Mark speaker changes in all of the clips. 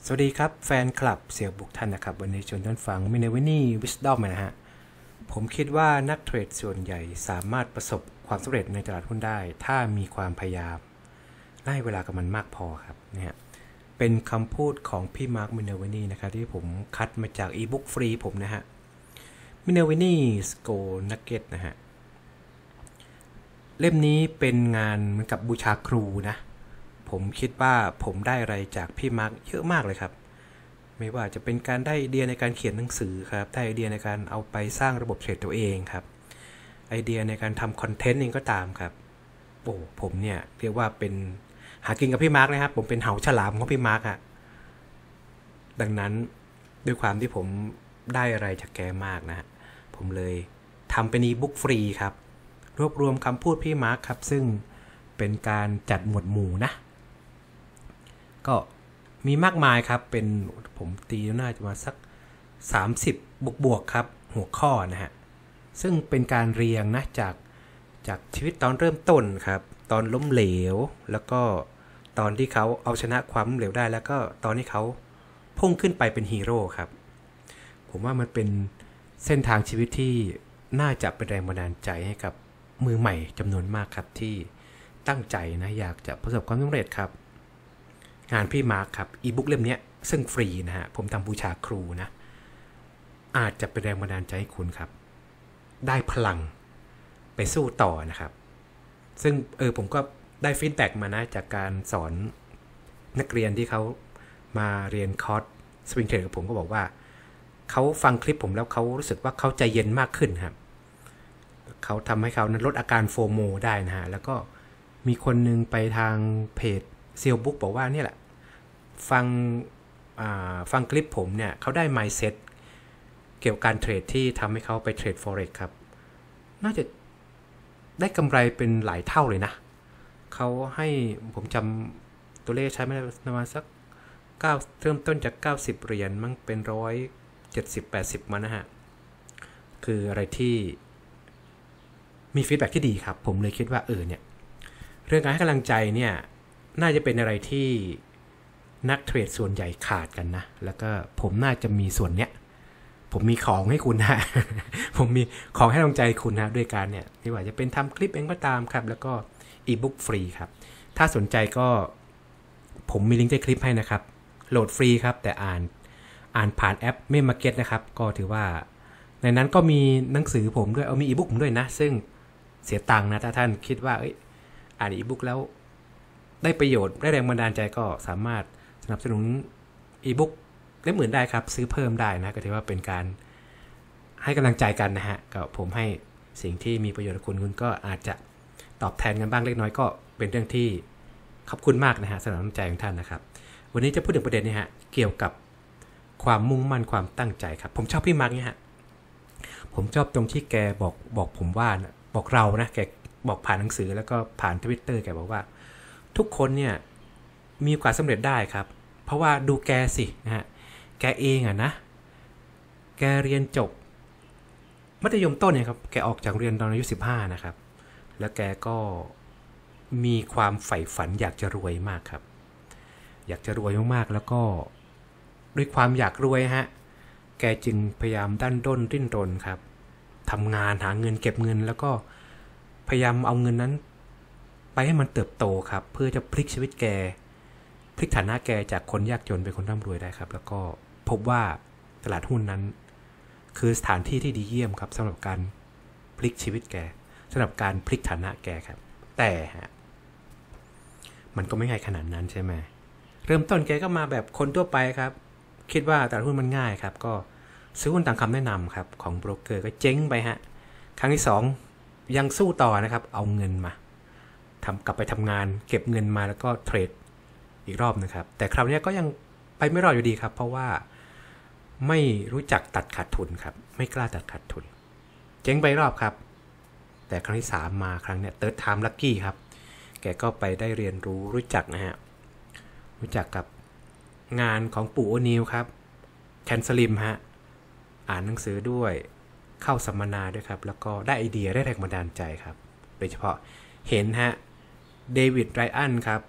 Speaker 1: วัสดีครับแฟนคลับเสี่ยวบุกท่านนะครับวันนี้ชวนท่านฟังมินเนวินี่วิสดอมนะฮะผมคิดว่านักเทรดส่วนใหญ่สามารถประสบความสำเร็จในตลาดหุ้นได้ถ้ามีความพยายามและให้เวลากับมันมากพอครับนะฮะเป็นคำพูดของพี่มาร์คมินเนวินี่นะครับที่ผมคัดมาจากอีบุ๊กฟรีผมนะฮะมินเนวินี่สโกนักเก็ตนะฮะเล่มนี้เป็นงานเหมือนกับบูชาครูนะผมคิดว่าผมได้อะไรจากพี่มาร์คเยอะมากเลยครับไม่ว่าจะเป็นการได้ไอเดียในการเขียนหนังสือครับได้ไอเดียในการเอาไปสร้างระบบเทรดตัวเองครับไอเดียในการทำคอนเทนต์เองก็ตามครับโอ้ผมเนี่ยเรียกว่าเป็นหากินกับพี่มาร์คนะครับผมเป็นเหาฉลามของพี่มาร์คอะดังนั้นด้วยความที่ผมได้อะไรจากแกมากนะผมเลยทำเป็นอีบุ๊กฟรีครับรวบรวมคำพูดพี่มาร์คครับซึ่งเป็นการจัดหมวดหมู่นะก็มีมากมายครับเป็นผมตีน่าจะมาสัก30บวกครับหัวข้อนะฮะซึ่งเป็นการเรียงนะจากชีวิตตอนเริ่มต้นครับตอนล้มเหลวแล้วก็ตอนที่เขาเอาชนะความล้มเหลวได้แล้วก็ตอนที่เขาพุ่งขึ้นไปเป็นฮีโร่ครับผมว่ามันเป็นเส้นทางชีวิตที่น่าจะเป็นแรงบันดาลใจให้กับมือใหม่จำนวนมากครับที่ตั้งใจนะอยากจะประสบความสำเร็จครับงานพี่มาร์คครับอีบุ๊กเล่มนี้ซึ่งฟรีนะฮะผมทำบูชาครูนะอาจจะเป็นแรงบันดาลใจให้คุณครับได้พลังไปสู้ต่อนะครับซึ่งผมก็ได้ฟีดแบ็กมานะจากการสอนนักเรียนที่เขามาเรียนคอร์สสวิงเทรดกับผมก็บอกว่าเขาฟังคลิปผมแล้วเขารู้สึกว่าเขาใจเย็นมากขึ้นครับเขาทำให้เขานั้นลดอาการโฟโมได้นะฮะแล้วก็มีคนนึงไปทางเพจเซียวบุ๊กบอกว่าเนี่ยแหละฟังคลิปผมเนี่ยเขาได้ mindset เกี่ยวกับการเทรดที่ทำให้เขาไปเทรด forex ครับน่าจะได้กำไรเป็นหลายเท่าเลยนะเขาให้ผมจำตัวเลขใช้ไม่ได้ประมาณสัก9เริ่มต้นจาก90เหรียญมั้งเป็น170-80มานะฮะคืออะไรที่มีฟีดแบ็กที่ดีครับผมเลยคิดว่าเนี่ยเรื่องการให้กำลังใจเนี่ยน่าจะเป็นอะไรที่นักเทรดส่วนใหญ่ขาดกันนะแล้วก็ผมน่าจะมีส่วนเนี้ยผมมีของให้คุณนะ ผมมีของให้กำลังใจคุณนะด้วยการเนี่ยไม่ว่าจะเป็นทำคลิปเองก็ตามครับแล้วก็อีบุ๊กฟรีครับถ้าสนใจก็ผมมีลิงก์ใต้คลิปให้นะครับโหลดฟรีครับแต่อ่านผ่านแอปเมมมาร์เก็ตนะครับก็ถือว่าในนั้นก็มีหนังสือผมด้วยมีอีบุ๊กผมด้วยนะซึ่งเสียตังค์นะถ้าท่านคิดว่าอ่านอีบุ๊กแล้วได้ประโยชน์ได้แรงบันดาลใจก็สามารถสนับสนุนอีบุ๊กเล่มอื่นได้ครับซื้อเพิ่มได้นะก็ถือว่าเป็นการให้กำลังใจกันนะฮะก็ผมให้สิ่งที่มีประโยชน์กับคุณก็อาจจะตอบแทนกันบ้างเล็กน้อยก็เป็นเรื่องที่ขอบคุณมากนะฮะสำหรับน้ำใจของท่านนะครับวันนี้จะพูดถึงประเด็นนี้ฮะเกี่ยวกับความมุ่งมั่นความตั้งใจครับผมชอบพี่มาร์กเนี่ยฮะผมชอบตรงที่แกบอกผมว่าบอกเรานะแกบอกผ่านหนังสือแล้วก็ผ่าน Twitter แกบอกว่าทุกคนเนี่ยมีโอกาสสำเร็จได้ครับเพราะว่าดูแกสินะฮะแกเองนะแกเรียนจบมัธยมต้นเนี่ยครับแกออกจากเรียนตอนอายุ15นะครับแล้วแกก็มีความใฝ่ฝันอยากจะรวยมากครับอยากจะรวยมากๆแล้วก็ด้วยความอยากรวยฮะแกจึงพยายามดั้นด้นดิ้นรนครับทำงานหาเงินเก็บเงินแล้วก็พยายามเอาเงินนั้นไปให้มันเติบโตครับเพื่อจะพลิกชีวิตแกพลิกฐานะแกจากคนยากจนเป็นคนร่ำรวยได้ครับแล้วก็พบว่าตลาดหุ้นนั้นคือสถานที่ที่ดีเยี่ยมครับสำหรับการพลิกชีวิตแกสำหรับการพลิกฐานะแกครับแต่มันก็ไม่ง่ายขนาดนั้นใช่ไหมเริ่มต้นแกก็มาแบบคนทั่วไปครับคิดว่าตลาดหุ้นมันง่ายครับก็ซื้อหุ้นตามคำแนะนำครับของโบรกเกอร์ก็เจ๊งไปฮะครั้งที่2ยังสู้ต่อนะครับเอาเงินมากลับไปทำงานเก็บเงินมาแล้วก็เทรดอีกรอบนะครับแต่คราวนี้ก็ยังไปไม่รอดอยู่ดีครับเพราะว่าไม่รู้จักตัดขาดทุนครับไม่กล้าตัดขาดทุนเจ๊งไปรอบครับแต่ครั้งที่3มาครั้งเนี้ย Third Time Lucky ครับแกก็ไปได้เรียนรู้จักนะฮะรู้จักกับงานของปู่โอนิลครับแคนสลิมฮะอ่านหนังสือด้วยเข้าสัมมนาด้วยครับแล้วก็ได้ไอเดียได้แรงบันดาลใจครับโดยเฉพาะเห็นฮะเดวิดไรอันครับ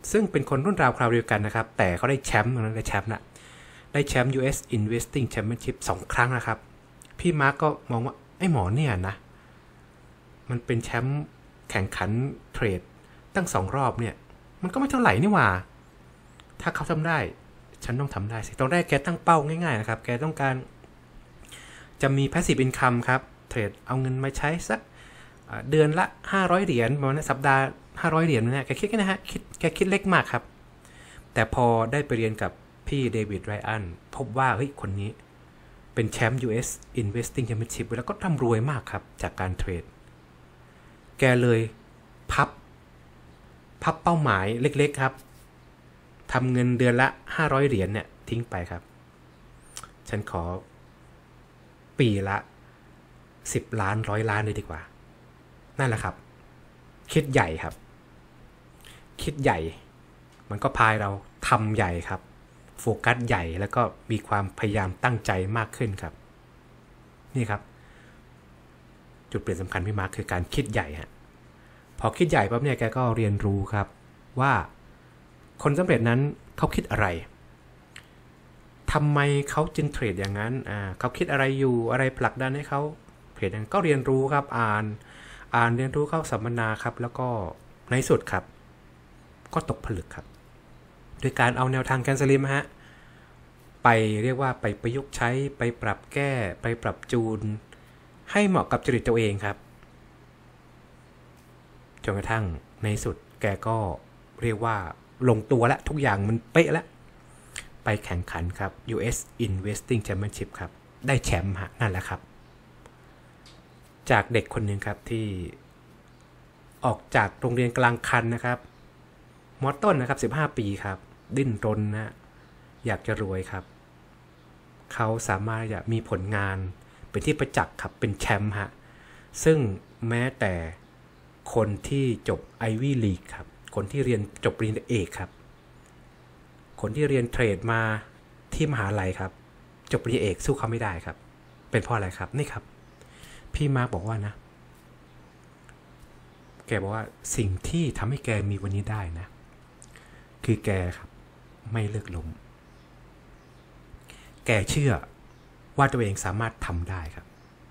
Speaker 1: ซึ่งเป็นคนรุ่นราวคราวเดียวกันนะครับแต่เขาได้แชมป์ได้แชมป์US Investing Championship 2 ครั้งนะครับพี่มาร์กก็มองว่าไอ้หมอเนี่ยนะมันเป็นแชมป์แข่งขันเทรดตั้ง2 รอบเนี่ยมันก็ไม่เท่าไหร่นี่หว่าถ้าเขาทำได้ฉันต้องทำได้สิตอนแรกแกตั้งเป้าง่ายๆนะครับแกต้องการจะมี passive income ครับเทรดเอาเงินมาใช้สักเดือนละ500 เหรียญประมาณสัปดาห์500 เหรียญนะแกคิดกันนะฮะแกคิดเล็กมากครับแต่พอได้ไปเรียนกับพี่เดวิดไรอันพบว่าเฮ้ยคนนี้เป็นแชมป์ US Investing Championship แล้วก็ร่ำรวยมากครับจากการเทรดแกเลยพับเป้าหมายเล็กๆครับทำเงินเดือนละ500 เหรียญเนี่ยทิ้งไปครับฉันขอปีละ10 ล้าน100 ล้านเลยดีกว่านั่นแหละครับคิดใหญ่ครับคิดใหญ่มันก็พายเราทำใหญ่ครับโฟกัสใหญ่แล้วก็มีความพยายามตั้งใจมากขึ้นครับนี่ครับจุดเปลี่ยนสำคัญพี่มาร์คคือการคิดใหญ่ฮะพอคิดใหญ่ปั๊บเนี่ยแกก็เรียนรู้ครับว่าคนสำเร็จนั้นเขาคิดอะไรทำไมเขาจึงเทรดอย่างนั้นเขาคิดอะไรอยู่อะไรผลักดันให้เขาเทรดอย่างก็เรียนรู้ครับอ่านเรียนรู้เข้าสัมมนาครับแล้วก็ในสุดครับก็ตกผลึกครับโดยการเอาแนวทางแกนสลิมฮะไปเรียกว่าไปประยุกต์ใช้ไปปรับแก้ไปปรับจูนให้เหมาะกับจริตตัวเองครับจนกระทั่งในสุดแกก็เรียกว่าลงตัวแล้วทุกอย่างมันเป๊ะแล้วไปแข่งขันครับ US Investing Championship ครับได้แชมป์ฮะนั่นแหละครับจากเด็กคนหนึ่งครับที่ออกจากโรงเรียนกลางคันนะครับม.ต้นนะครับ15 ปีครับดิ้นรนนะอยากจะรวยครับเขาสามารถจะมีผลงานเป็นที่ประจักษ์ครับเป็นแชมป์ฮะซึ่งแม้แต่คนที่จบ Ivy League ครับคนที่เรียนจบปริญญาเอกครับคนที่เรียนเทรดมาที่มหาลัยครับจบปริญญาเอกสู้เขาไม่ได้ครับเป็นเพราะอะไรครับนี่ครับพี่มาร์คบอกว่านะแกบอกว่าสิ่งที่ทำให้แกมีวันนี้ได้นะคือแกครับไม่เลิกล้มแกเชื่อว่าตัวเองสามารถทำได้ครับ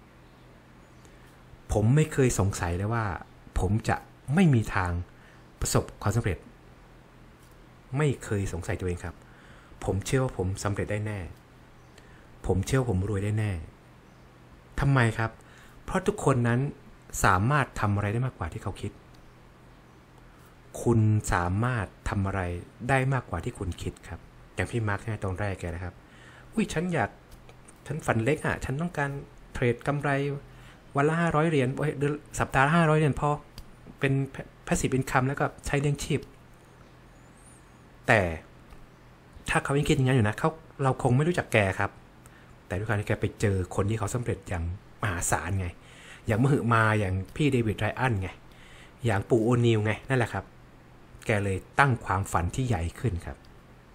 Speaker 1: ผมไม่เคยสงสัยเลยว่าผมจะไม่มีทางประสบความสำเร็จไม่เคยสงสัยตัวเองครับผมเชื่อว่าผมสำเร็จได้แน่ผมเชื่อว่าผมรวยได้แน่ทำไมครับเพราะทุกคนนั้นสามารถทำอะไรได้มากกว่าที่เขาคิดคุณสามารถทำอะไรได้มากกว่าที่คุณคิดครับอย่างพี่มาร์คในตอนแรกแกนะครับฉันฝันเล็กอ่ะฉันต้องการเทรดกำไรวันละ500 เหรียญสัปดาห์ละ500 เหรียญพอเป็น passive income แล้วก็ใช้เลี้ยงชีพแต่ถ้าเขายังคิดอย่างนั้นอยู่นะเราคงไม่รู้จักแกครับแต่ด้วยการที่แกไปเจอคนที่เขาสำเร็จอย่างมหาศาลไงอย่างมหึมาอย่างพี่เดวิดไรอันไงอย่างปู่โอนิลไงนั่นแหละครับแกเลยตั้งความฝันที่ใหญ่ขึ้นครับ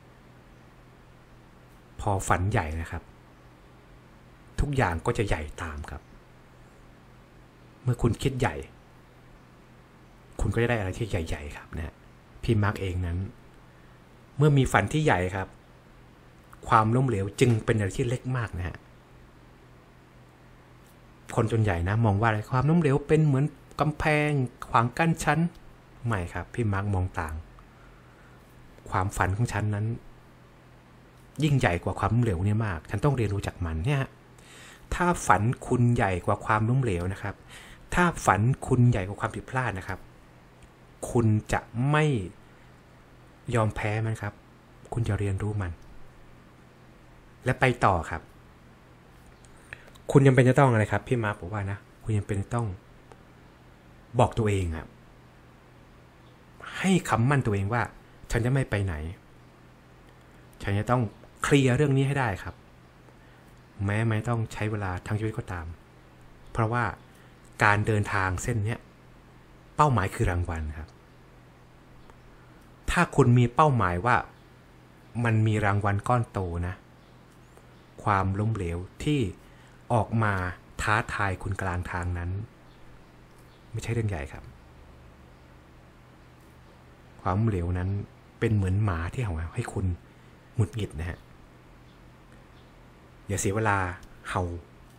Speaker 1: พอฝันใหญ่นะครับทุกอย่างก็จะใหญ่ตามครับเมื่อคุณคิดใหญ่คุณก็จะได้อะไรที่ใหญ่ๆครับนะพี่มาร์คเองนั้นเมื่อมีฝันที่ใหญ่ครับความล้มเหลวจึงเป็นอะไรที่เล็กมากนะฮะคนส่วนใหญ่นะมองว่าอะไรความล้มเหลวเป็นเหมือนกำแพงขวางกั้นชั้นไม่ครับพี่มาร์คมองต่างความฝันของฉันนั้นยิ่งใหญ่กว่าความล้มเหลวเนี่ยมากฉันต้องเรียนรู้จากมันเนี่ยถ้าฝันคุณใหญ่กว่าความล้มเหลวนะครับถ้าฝันคุณใหญ่กว่าความผิดพลาดนะครับคุณจะไม่ยอมแพ้มันครับคุณจะเรียนรู้มันและไปต่อครับคุณยังเป็นจะต้องอะไรครับพี่มาร์คบอกว่านะคุณยังเป็นต้องบอกตัวเองครับให้คำมั่นตัวเองว่าฉันจะไม่ไปไหนฉันจะต้องเคลียร์เรื่องนี้ให้ได้ครับแม้ไม่ต้องใช้เวลาทั้งชีวิตก็ตามเพราะว่าการเดินทางเส้นนี้เป้าหมายคือรางวัลครับถ้าคุณมีเป้าหมายว่ามันมีรางวัลก้อนโตนะความล้มเหลวที่ออกมาท้าทายคุณกลางทางนั้นไม่ใช่เรื่องใหญ่ครับความล้มเหลวนั้นเป็นเหมือนหมาที่เห่าให้คุณหงุดหงิดนะฮะอย่าเสียเวลาเห่า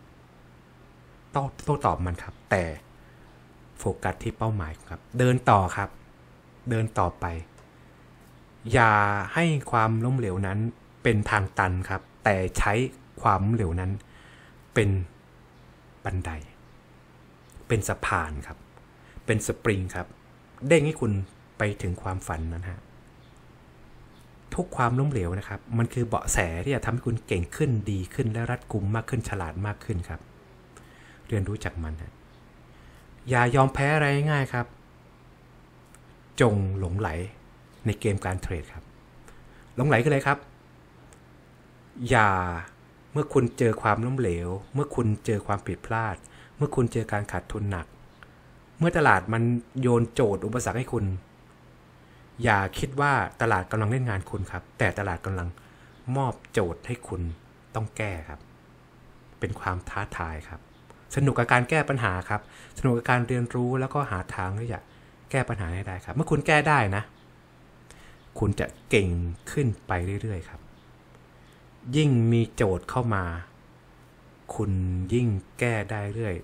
Speaker 1: โต้ตอบมันครับแต่โฟกัสที่เป้าหมายครับเดินต่อครับเดินต่อไปอย่าให้ความล้มเหลวนั้นเป็นทางตันครับแต่ใช้ความล้มเหลวนั้นเป็นบันไดเป็นสะพานครับเป็นสปริงครับเด้งให้คุณไปถึงความฝันนั้นฮะทุกความล้มเหลวนะครับมันคือเบาะแสที่จะทำให้คุณเก่งขึ้นดีขึ้นและรัดกุมมากขึ้นฉลาดมากขึ้นครับเรียนรู้จากมันฮะอย่ายอมแพ้อะไรง่ายครับจงหลงไหลในเกมการเทรดครับหลงไหลกันเลยครับอย่าเมื่อคุณเจอความล้มเหลวเมื่อคุณเจอความผิดพลาดเมื่อคุณเจอการขาดทุนหนักเมื่อตลาดมันโยนโจทย์อุปสรรคให้คุณอย่าคิดว่าตลาดกำลังเล่นงานคุณครับแต่ตลาดกำลังมอบโจทย์ให้คุณต้องแก้ครับเป็นความท้าทายครับสนุกกับการแก้ปัญหาครับสนุกกับการเรียนรู้แล้วก็หาทางที่จะแก้ปัญหาให้ได้ครับเมื่อคุณแก้ได้นะคุณจะเก่งขึ้นไปเรื่อยๆครับยิ่งมีโจทย์เข้ามาคุณยิ่งแก้ได้เรื่อย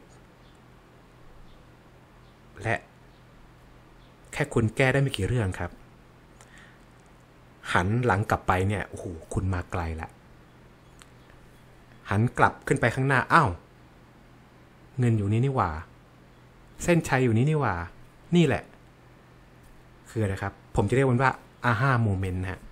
Speaker 1: และแค่คุณแก้ได้ไม่กี่เรื่องครับหันหลังกลับไปเนี่ยโอ้โหคุณมาไกลละหันกลับขึ้นไปข้างหน้าอ้าวเงินอยู่นี้นี่หว่าเส้นชัยอยู่นี้นี่หว่านี่แหละคืออะไรครับผมจะเรียกมันว่าอาฮ่าโมเมนต์นะฮะ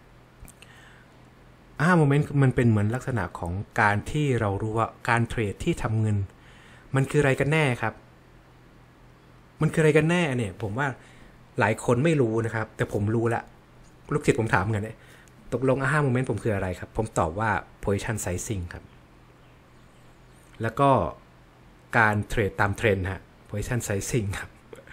Speaker 1: อาฮ่าโมเมนต์มันเป็นเหมือนลักษณะของการที่เรารู้ว่าการเทรดที่ทำเงินมันคืออะไรกันแน่ครับมันคืออะไรกันแน่เนี่ยผมว่าหลายคนไม่รู้นะครับแต่ผมรู้ละลูกศิษย์ผมถามกันเนี่ยตกลงอาฮ่าโมเมนต์ผมคืออะไรครับผมตอบว่า position sizing ครับแล้วก็การเทรดตามเทรนด์ฮะ position sizing ครับ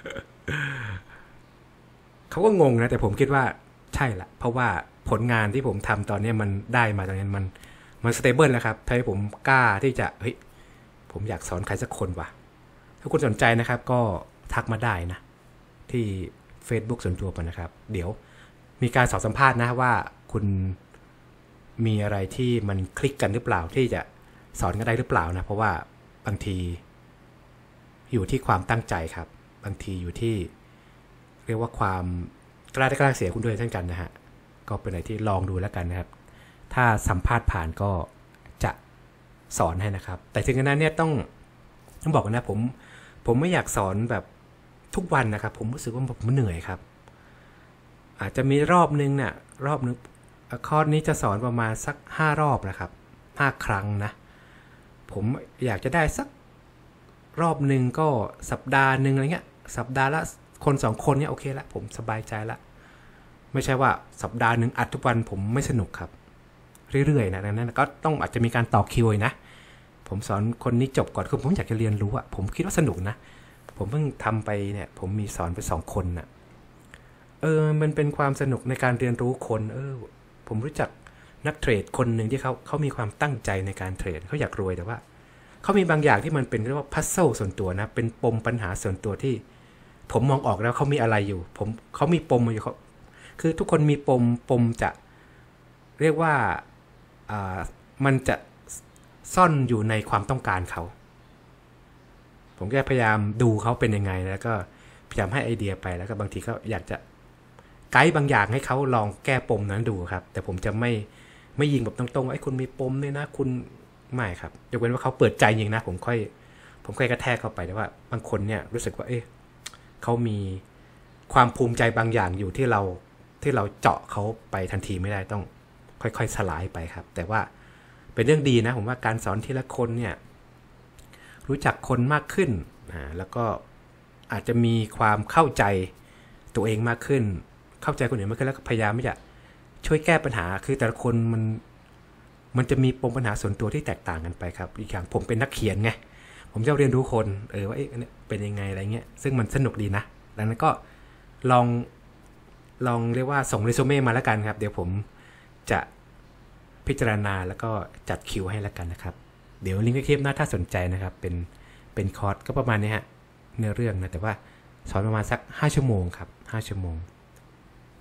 Speaker 1: เขาก็งงนะแต่ผมคิดว่าใช่ละเพราะว่าผลงานที่ผมทำตอนนี้มันได้มาตอนนี้มันสเตเบิลแล้วครับทำให้ผมกล้าที่จะเฮ้ยผมอยากสอนใครสักคนว่ะถ้าคุณสนใจนะครับก็ทักมาได้นะที่ Facebook ส่วนตัวผมนะครับเดี๋ยวมีการสอบสัมภาษณ์นะว่าคุณมีอะไรที่มันคลิกกันหรือเปล่าที่จะสอนกันได้หรือเปล่านะเพราะว่าบางทีอยู่ที่ความตั้งใจครับบางทีอยู่ที่เรียกว่าความกล้าได้กล้าเสียคุณด้วยเช่นกันนะฮะก็เป็นอะไรที่ลองดูแล้วกันนะครับถ้าสัมภาษณ์ผ่านก็จะสอนให้นะครับแต่ถึงขนาดนี้ต้องบอกนะผมไม่อยากสอนแบบทุกวันนะครับผมรู้สึกว่าผมเหนื่อยครับอาจจะมีรอบนึงเนี่ยรอบนึงคอร์สนี้จะสอนประมาณสัก5รอบนะครับ5ครั้งนะผมอยากจะได้สักรอบนึงก็สัปดาห์นึงอะไรเงี้ยสัปดาห์ละคน2คนเนี่ยโอเคละผมสบายใจละไม่ใช่ว่าสัปดาห์นึงอัดทุกวันผมไม่สนุกครับเรื่อยๆนะดังนั้นก็ต้องอาจจะมีการต่อคิวนะผมสอนคนนี้จบก่อนคือผมอยากจะเรียนรู้อะผมคิดว่าสนุกนะผมเพิ่งทำไปเนี่ยผมมีสอนไป2คนน่ะมันเป็นความสนุกในการเรียนรู้คนผมรู้จักนักเทรดคนหนึ่งที่เขามีความตั้งใจในการเทรดเขาอยากรวยแต่ว่าเขามีบางอย่างที่มันเป็นเรียกว่าพัซเซิลส่วนตัวนะเป็นปมปัญหาส่วนตัวที่ผมมองออกแล้วเขามีอะไรอยู่เขามีปมอยู่คือทุกคนมีปมจะเรียกว่ามันจะซ่อนอยู่ในความต้องการเขาผมก็พยายามดูเขาเป็นยังไงแล้วก็พยายามให้ไอเดียไปแล้วก็บางทีก็อยากจะไกด์บางอย่างให้เขาลองแก้ปมนั้นดูครับแต่ผมจะไม่ยิงแบบตรงๆไอ้คุณมีปมเนี่ยนะคุณไม่ครับยกเว้นว่าเขาเปิดใจยิงนะผมค่อยกระแทกเข้าไปแต่ว่าบางคนเนี่ยรู้สึกว่าเขามีความภูมิใจบางอย่างอยู่ที่เราเจาะเขาไปทันทีไม่ได้ต้องค่อยๆสลายไปครับแต่ว่าเป็นเรื่องดีนะผมว่าการสอนทีละคนเนี่ยรู้จักคนมากขึ้นแล้วก็อาจจะมีความเข้าใจตัวเองมากขึ้นเข้าใจคนอื่นมากขึ้นแล้วก็พยายามที่จะช่วยแก้ปัญหาคือแต่ละคนมันจะมีปมปัญหาส่วนตัวที่แตกต่างกันไปครับอีกอย่างผมเป็นนักเขียนไงผมจะเรียนรู้คนว่าเป็นยังไงอะไรเงี้ยซึ่งมันสนุกดีนะดังนั้นก็ลองเรียกว่าส่งเรซูเม่มาแล้วกันครับเดี๋ยวผมจะพิจารณาแล้วก็จัดคิวให้แล้วกันนะครับเดี๋ยวลิงก์คลิปหน้าถ้าสนใจนะครับเป็นคอร์สก็ประมาณนี้ฮะเนื้อเรื่องนะแต่ว่าสอนประมาณสัก5ชั่วโมงครับ5ชั่วโมง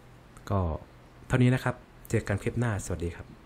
Speaker 1: ก็เท่านี้นะครับเจอกันคลิปหน้าสวัสดีครับ